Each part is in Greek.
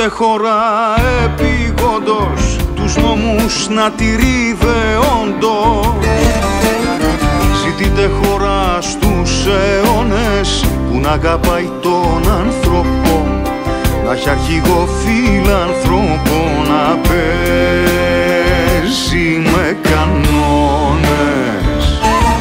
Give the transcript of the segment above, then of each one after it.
ούτε χώρα επιγόντως τους νόμους να τηρεί δεόντως. Ζητείτε χώρα στους αιώνες που να αγαπάει τον άνθρωπο, να έχει αρχηγό φιλανθρώπο, να παίζει με κανόνες.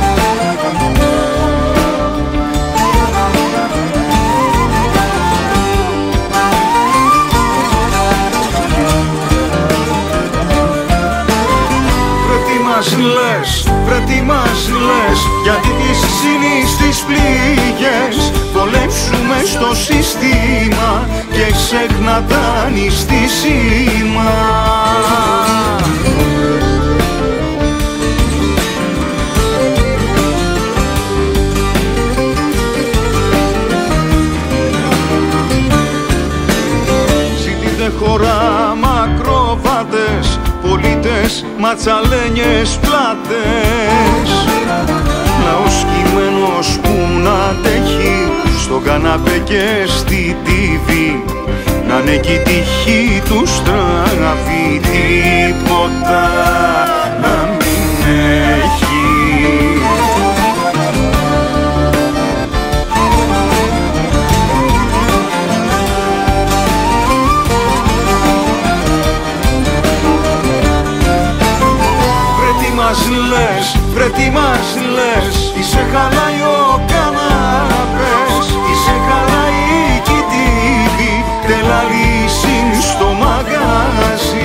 Βρε τι μας λες, γιατί τις ζήνεις τις πληγές, πολέψουμε στο σύστημα και ξέχνα τα νηστίσιμα. Ζητείτε χώρα μακροβάτες, πολίτες, ματσαλένιες πλάτες, λαός κειμένος που να αντέχει στον καναπέ και στη τιβή, να είναι κι η τύχη του στραβή, τίποτα να μην έχει. Βρε τι μας λες, είσαι χαλάει ο καναπές, είσαι χαλάει κι η τύβη, τελαλήσιν στο μαγαζί.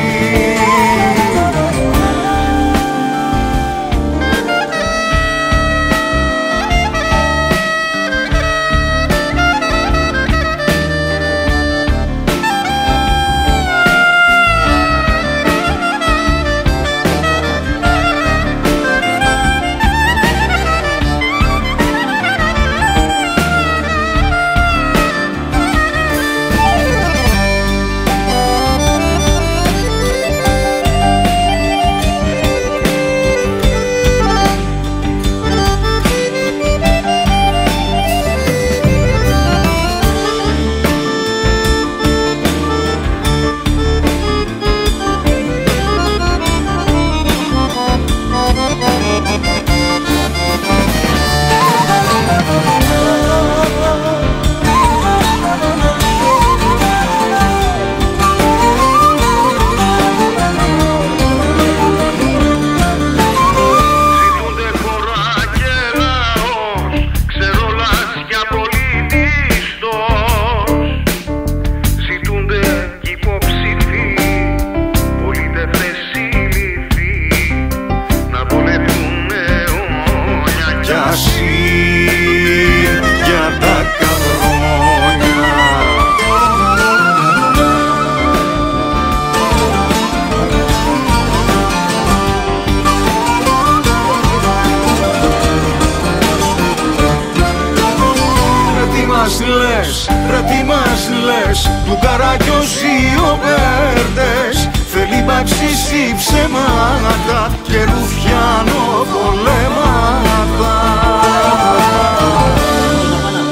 Βρε τι μας λες, του καρακιόζι ο Μπέρντες, θέλει μπαξίσει ψέματα και ρουφιάνο πολέματα.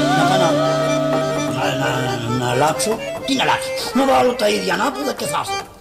Να αλλάξω, τι να αλλάξω, να βάλω τα ίδια ανάποδα και θα έρθω.